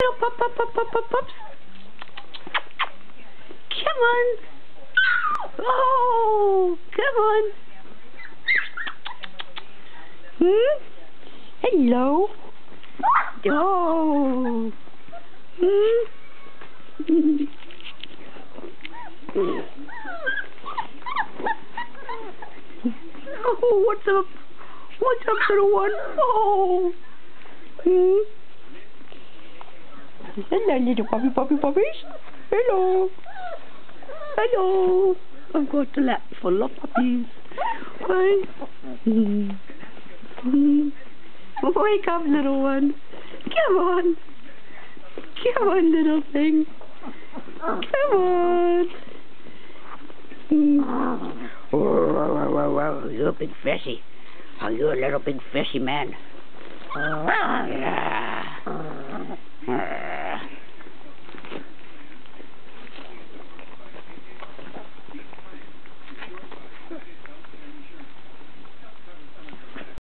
little pups. Come on. Oh, come on. Hello. Oh. Oh, what's up? What's up, little one? Oh. Hello, little puppies. Hello. Hello. I've got a lap full of puppies. Hi. Wake up, little one. Come on. Come on, little thing. Come on. Oh, you're a big fishy. Oh, you're a little big fishy man.